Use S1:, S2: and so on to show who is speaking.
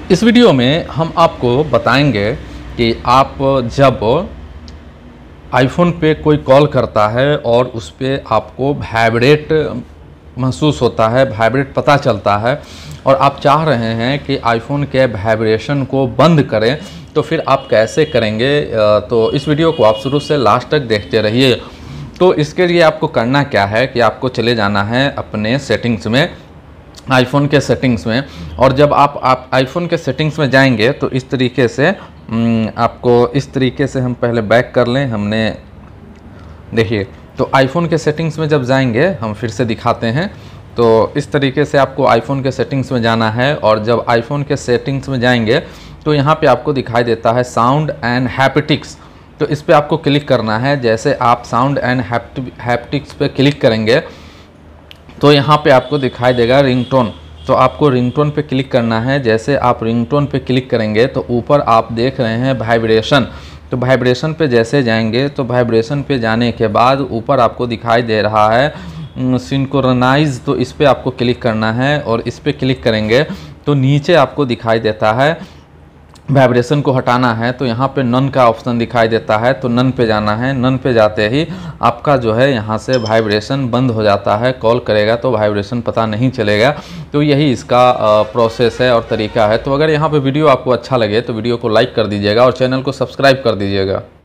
S1: इस वीडियो में हम आपको बताएंगे कि आप जब आईफोन पे कोई कॉल करता है और उस पर आपको वाइब्रेट महसूस होता है, वाइब्रेट पता चलता है और आप चाह रहे हैं कि आईफोन के वाइब्रेशन को बंद करें, तो फिर आप कैसे करेंगे। तो इस वीडियो को आप शुरू से लास्ट तक देखते रहिए। तो इसके लिए आपको करना क्या है कि आपको चले जाना है अपने सेटिंग्स में, आईफोन के सेटिंग्स में। और जब आप आईफोन के सेटिंग्स में जाएंगे तो इस तरीके से आपको इस तरीके से हम पहले बैक कर लें। हमने देखिए, तो आईफोन के सेटिंग्स में जब जाएंगे हम फिर से दिखाते हैं। तो इस तरीके से आपको आईफोन के सेटिंग्स में जाना है और जब आईफोन के सेटिंग्स में जाएंगे तो यहाँ पे आपको दिखाई देता है साउंड एंड हैप्टिक्स। तो इस पर आपको क्लिक करना है। जैसे आप साउंड एंड हैप्टिक्स पे क्लिक करेंगे तो यहाँ पे आपको दिखाई देगा रिंगटोन। तो आपको रिंगटोन पे क्लिक करना है। जैसे आप रिंगटोन पे क्लिक करेंगे तो ऊपर आप देख रहे हैं वाइब्रेशन। तो वाइब्रेशन पे जैसे जाएंगे तो वाइब्रेशन पे जाने के बाद ऊपर आपको दिखाई दे रहा है सिंक्रोनाइज। तो इस पर आपको क्लिक करना है और इस पर क्लिक करेंगे तो नीचे आपको दिखाई देता है वाइब्रेशन को हटाना है। तो यहाँ पे नन का ऑप्शन दिखाई देता है, तो नन पे जाना है। नन पे जाते ही आपका जो है यहाँ से वाइब्रेशन बंद हो जाता है। कॉल करेगा तो वाइब्रेशन पता नहीं चलेगा। तो यही इसका प्रोसेस है और तरीका है। तो अगर यहाँ पे वीडियो आपको अच्छा लगे तो वीडियो को लाइक कर दीजिएगा और चैनल को सब्सक्राइब कर दीजिएगा।